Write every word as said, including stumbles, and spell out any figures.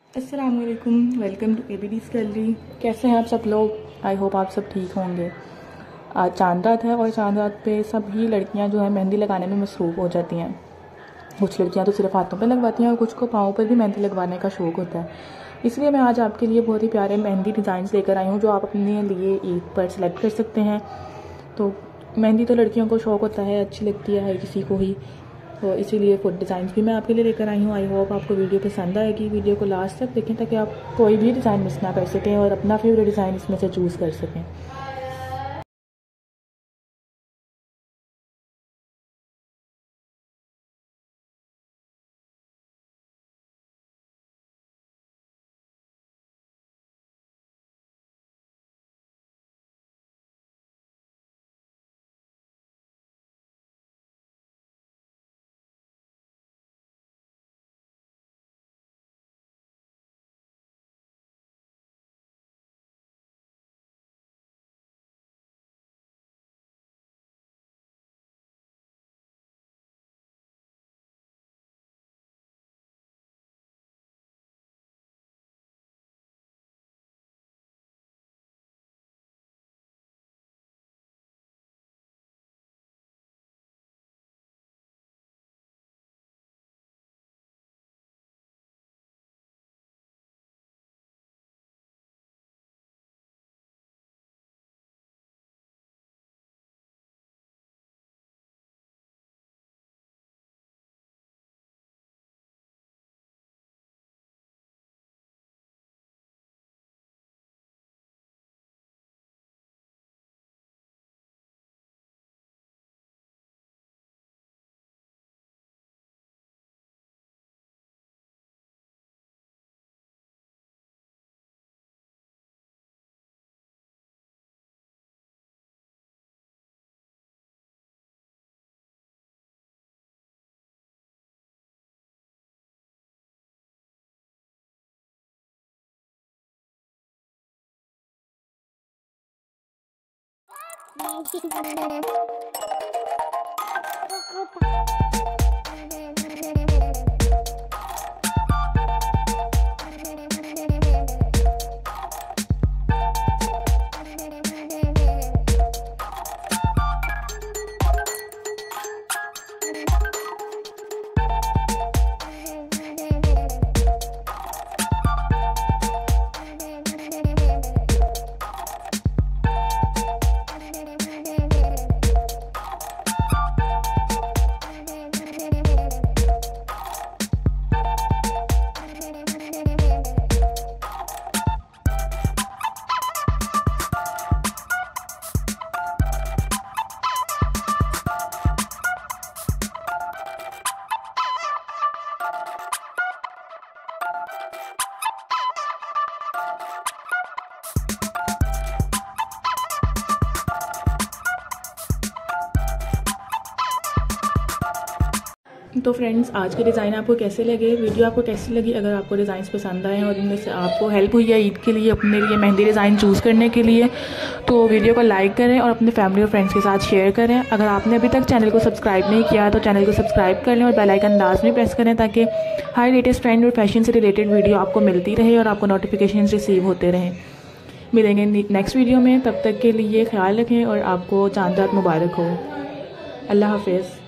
अस्सलाम वालेकुम, welcome to एबीडीज़ gallery. कैसे हैं आप सब लोग? आई होप आप सब ठीक होंगे। आज चांद रात है और चांद रात पे सभी लड़कियां जो है मेहंदी लगाने में मसरूफ़ हो जाती हैं। कुछ लड़कियां तो सिर्फ हाथों पे लगवाती हैं और कुछ को पाँव पर भी मेहंदी लगवाने का शौक़ होता है। इसलिए मैं आज आपके लिए बहुत ही प्यारे मेहंदी डिज़ाइंस लेकर आई हूँ जो आप अपने लिए ईद पर सेलेक्ट कर सकते हैं। तो मेहंदी तो लड़कियों को शौक़ होता है, अच्छी लगती है हर किसी को ही, तो इसीलिए फुट डिज़ाइंस भी मैं आपके लिए लेकर आई हूँ। आई होप आपको वीडियो पसंद आएगी। वीडियो को लास्ट तक देखें ताकि आप कोई भी डिज़ाइन मिस ना कर सकें और अपना फेवरेट डिज़ाइन इसमें से चूज़ कर सकें। तो फ्रेंड्स, आज के डिज़ाइन आपको कैसे लगे, वीडियो आपको कैसी लगी? अगर आपको डिज़ाइंस पसंद आए और इनमें से आपको हेल्प हुई है ईद के लिए अपने लिए मेहंदी डिज़ाइन चूज़ करने के लिए, तो वीडियो को लाइक करें और अपने फैमिली और फ्रेंड्स के साथ शेयर करें। अगर आपने अभी तक चैनल को सब्सक्राइब नहीं किया तो चैनल को सब्सक्राइब कर लें और बेल आइकन लाजमी प्रेस करें ताकि हर लेटेस्ट ट्रेंड और फैशन से रिलेटेड वीडियो आपको मिलती रहे और आपको नोटिफिकेशन रिसीव होते रहें। मिलेंगे नेक्स्ट वीडियो में, तब तक के लिए ख्याल रखें और आपको चांद रात मुबारक हो। अल्लाह हाफिज़।